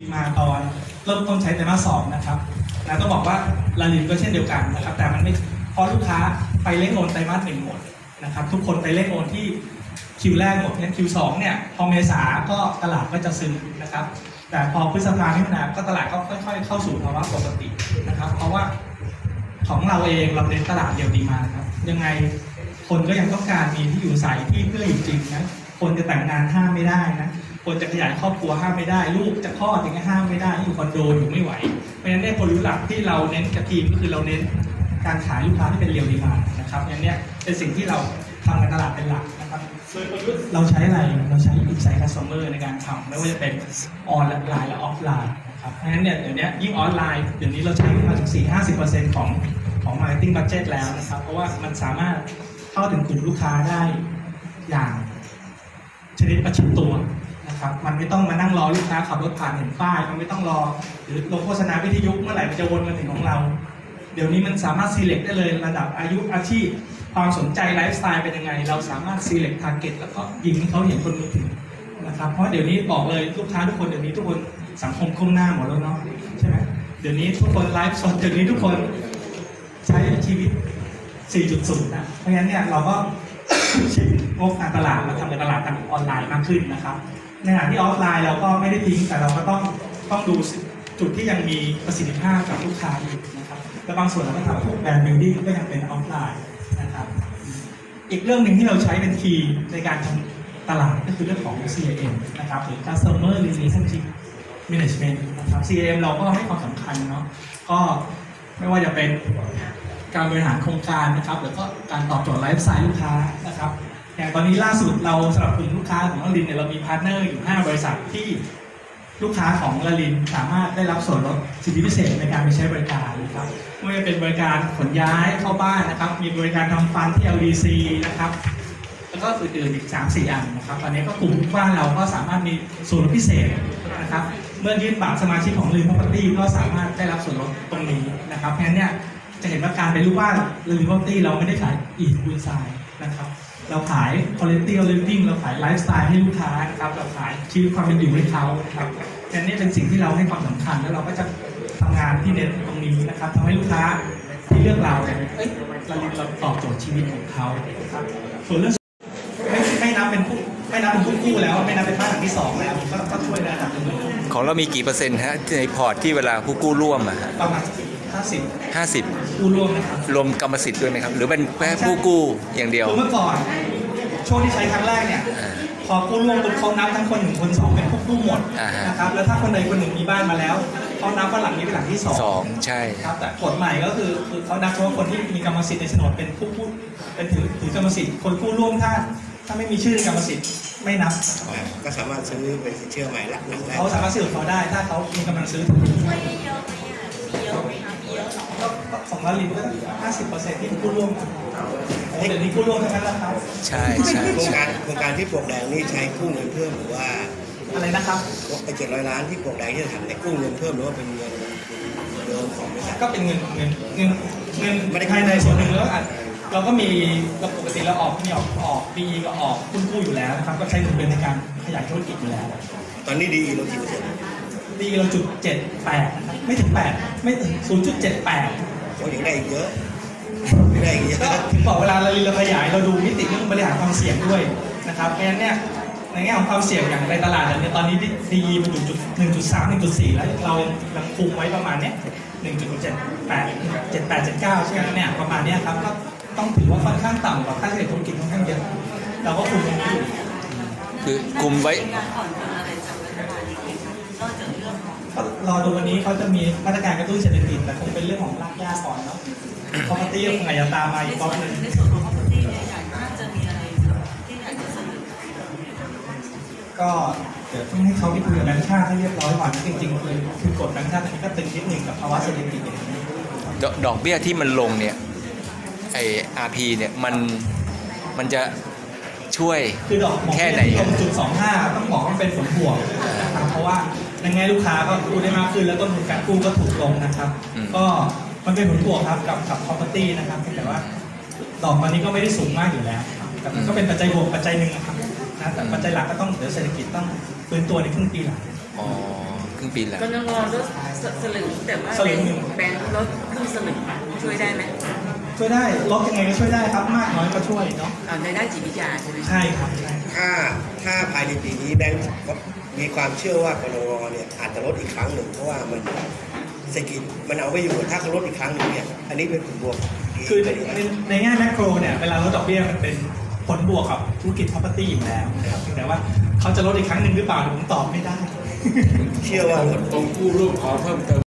มาตอนเริ่มต้นใช้ไตรมาส 2นะครับต้องบอกว่าลาลินก็เช่นเดียวกันนะครับแต่มันไม่พอลูกค้าไปเล่นโอนไตรมาส 1หมดนะครับทุกคนไปเล่นโอนที่คิวแรกหมดงั้นคิว2เนี่ยพอเมษาก็ตลาดก็จะซึมนะครับแต่พอพฤษภาคมมิถุนายนก็ตลาดก็ค่อยๆเข้าสู่ภาวะปกตินะครับเพราะว่าของเราเองเราเน้นตลาดเดียวดีมาครับยังไงคนก็ยังต้องการมีที่อยู่อาศัยที่เพื่ออยู่จริงนะคนจะแต่งงานห้ามไม่ได้นะคนจะขยายครอบครัวห้ามไม่ได้ลูกจะคลอดอย่างเงี้ยห้ามไม่ได้อยู่คอนโดอยู่ไม่ไหวเพราะฉะนั้นเนี่ยกลยุทธ์หลักที่เราเน้นกับทีมก็คือเราเน้นการขายลูกค้าที่เป็นเรียลดีมานะครับอย่างเนี้ยเป็นสิ่งที่เราทำในตลาดเป็นหลักนะครับเราใช้อะไรเราใช้อินไซต์คัสเตอร์ในการทำไม่ว่าจะเป็นออนไลน์และออฟไลน์นะครับเพราะฉะนั้นเนี่ยเดี๋ยวนี้ยิ่งออนไลน์เดี๋ยวนี้เราใช้มาถึง 4-50% ของ marketing budget แล้วนะครับเพราะว่ามันสามารถเข้าถึงกลุ่มลูกค้าได้อย่างชนิดประชิดตัวนะครับมันไม่ต้องมานั่งรอลูกค้าขับรถผ่านเห็นป้ายมันไม่ต้องรอหรือลงโฆษณาวิทยุเมื่อไหร่มันจะวนมาถึงของเราเดี๋ยวนี้มันสามารถ select ได้เลยระดับอายุอาชีพความสนใจไลฟ์สไตล์เป็นยังไงเราสามารถ select target แล้วก็ยิงให้เขาเห็นคนมือถือนะครับเพราะเดี๋ยวนี้บอกเลยลูกค้าทุกคนเดี๋ยวนี้ทุกคนสังคมก้มหน้าหมดแล้วเนาะใช่ไหมเดี๋ยวนี้ทุกคนไลฟ์สดเดี๋ยวนี้ทุกคนใช้ชีวิต 4.0 นะเพราะฉะนั้นเนี่ยเราก็ชิงงบการตลาดมาทำในตลาดทางออนไลน์มากขึ้นนะครับในขณะที่ออฟไลน์เราก็ไม่ได้ทิ้งแต่เราก็ต้องดูจุดที่ยังมีประสิทธิภาพกับลูกค้าอยู่นะครับและบางส่วนเราก็ทำพวกแบรนด์บิลดิ้งก็ยังเป็นออฟไลน์นะครับอีกเรื่องหนึ่งที่เราใช้เป็นคีย์ในการทำตลาดก็คือเรื่องของ CRM นะครับหรือ Customer Relationship Management นะครับ CRM เราก็ให้ความสำคัญเนาะก็ไม่ว่าจะเป็นการบริหารโครงการนะครับหรือก็การตอบโจทย์ไลฟ์สไตล์ลูกค้านะครับอย่างตอนนี้ล่าสุดเราสำหรับกลุ่มลูกค้าของลาลินเนี่ยเรามีพาร์ทเนอร์อยู่5บริษัทที่ลูกค้าของลาลินสามารถได้รับส่วนลดสิทธิพิเศษในการไปใช้บริการนะครับไม่ว่าจะเป็นบริการขนย้ายเข้าบ้านนะครับมีบริการทำฟันที่ LDC นะครับแล้วก็อื่นๆอีก 3-4 อันนะครับตอนนี้ก็กลุ่มลูกค้าเราก็สามารถมีส่วนลดพิเศษนะครับเมื่อยื่นบัตรสมาชิกของลิน Property ก็สามารถได้รับส่วนลดตรงนี้นะครับเพราะฉะนั้นเนี่ยจะเห็นว่าการเป็นลูกบ้านลิน Property เราไม่ได้ขายอิฐปูนทรายนะครับเราขาย quality of living เราขายไลฟ์สไตล์ให้ลูกค้านะครับเราขายชีวิตความเป็นอยู่ให้เขานะครับอันนี้เป็นสิ่งที่เราให้ความสำคัญแล้วเราก็จะทำงานที่เน้นตรงนี้นะครับทำให้ลูกค้าที่เลือกเราเนี่ยเราตอบโจทย์ชีวิตของเขาครับส่วนเรื่องไม่นับเป็นผู้กู้แล้วไม่นับเป็นบ้านหลังที่2แล้วก็ช่วยในระดับหนึ่งของเรามีกี่เปอร์เซ็นต์ฮะในพอร์ตที่เวลาผู้กู้ร่วมอะฮะประมาณ50กู้ร่วมนะครับรวมกรรมสิทธิ์ด้วยไหมครับหรือเป็นแค่ผู้กู้อย่างเดียวเมื่อก่อนช่วงที่ใช้ครั้งแรกเนี่ยพอกู้ร่วมเขานับทั้งคน1คน2เป็นผู้กู้หมดนะครับแล้วถ้าคนใดคนหนึ่งมีบ้านมาแล้วเขานับว่าหลังนี้เป็นหลังที่2 ใช่ครับแต่กฎใหม่ก็คือเขานับเฉพาะคนที่มีกรรมสิทธิ์ในโฉนดเป็นผู้กู้เป็นถือกรรมสิทธิ์คนกู้ร่วมถ้าไม่มีชื่อกรรมสิทธิ์ไม่นับก็สามารถซื้อไปสินเชื่อใหม่หลังได้เขาสามารถซื้อของเขาได้ถ้าเขามีกำลังซื้อไม่เยอะก็ของลาลินก็50%ที่กู้ร่วมเดี๋ยวนี้กู้ร่วมทั้งนั้นแล้วครับใช่โครงการที่ปลวกแดงนี่ใช้กู้เงินเพิ่มหรือว่าอะไรนะครับไอ้700 ล้านที่ปลวกแดงที่ทำได้กู้เงินเพิ่มหรือว่าเป็นเงินเดิมของบริษัทก็เป็นเงินภายในส่วนหนึ่งแล้วเราก็มีปกติเราออกPE ก็ออกกู้อยู่แล้วนะครับก็ใช้เงินเป็นในการขยายธุรกิจอยู่แล้วตอนนี้ดีเรากี่เปอร์เซ็นต์ดีเรา0.78นะครับไม่ถึง8ไม่ถึง 0.78 โอ้ยยังได้เยอะได้เยอะถึงบอกเวลาเราขยายเราดูมิติเรื่องบริหารความเสี่ยงด้วยนะครับเพราะฉะนั้นเนี่ยในแง่ของความเสี่ยงอย่างในตลาดเนี่ยตอนนี้ดีมันอยู่จุด 1.3 1.4 แล้วเรายังคุมไว้ประมาณเนี้ย 1.78 78 79ใช่ไหมเนี่ยประมาณเนี้ยครับก็ต้องถือว่าค่อนข้างต่ำกว่าค่าเฉลี่ยธุรกิจค่อนข้างเยอะเราก็คุมตรงนี้อยู่คือคุมไว้รอดูวันนี้เขาจะมีมาตรการกระตุ้นเศรษฐกิจแต่คงเป็นเรื่องของรากหญ้าก่อนเนาะproperty คงอาจจะตามมาอีกรอบนึงในส่วนของ property เนี่ยอยากน่าจะมีอะไรที่อยากจะเสนอก็เดี๋ยวต้องให้เขาไปคุยกับแบงค์ชาติให้เรียบร้อยก่อนจริงๆคือกฎแบงค์ชาติอันนี้ก็ตึงนิดหนึ่งกับภาวะเศรษฐกิจอย่างนี้ดอกเบี้ยที่มันลงเนี่ยไอ้ RP เนี่ยมันจะช่วยคือดอกแค่ไหน0.25ต้องบอกว่าเป็นผลบวกนะครับเพราะว่าในแง่ลูกค้าก็กู้ได้มากขึ้นแล้วต้นทุนการกู้ก็ถูกลงนะครับก็มันเป็นผลบวกครับกับ property นะครับแต่ว่าดอกตอนนี้ก็ไม่ได้สูงมากอยู่แล้วแต่มันก็เป็นปัจจัยบวกปัจจัยหนึ่งนะครับนะแต่ปัจจัยหลักก็ต้องเดี๋ยวเศรษฐกิจต้องฟื้นตัวในครึ่งปีหลังอ๋อครึ่งปีแล้วกำลังรอลดสลึงแต่ว่าสลึงหนึ่งแบงค์ลดครึ่งสลึงช่วยได้ไหมช่วยได้ลดยังไงก็ช่วยได้ครับมากน้อยก็ช่วยเนาะเอาในด้านจิตวิทยาใช่ไหมใช่ครับใช่ถ้าภายในปีนี้แบงก์มีความเชื่อว่ากนงเนี่ยอาจจะลดอีกครั้งหนึ่งเพราะว่ามันเศรษฐกิจมันเอาไม่อยู่ถ้าเขาลดอีกครั้งหนึ่งเนี่ยอันนี้เป็นผลบวกคือในแง่แมกโรเนี่ยเวลาลดดอกเบี้ยมันเป็นผลบวกกับธุรกิจ property อยู่แล้วนะครับแต่ว่าเขาจะลดอีกครั้งหนึ่งหรือเปล่าผมตอบไม่ได้เชื่อว่าลดตรงกู้ร่วมขอเพิ่มเติม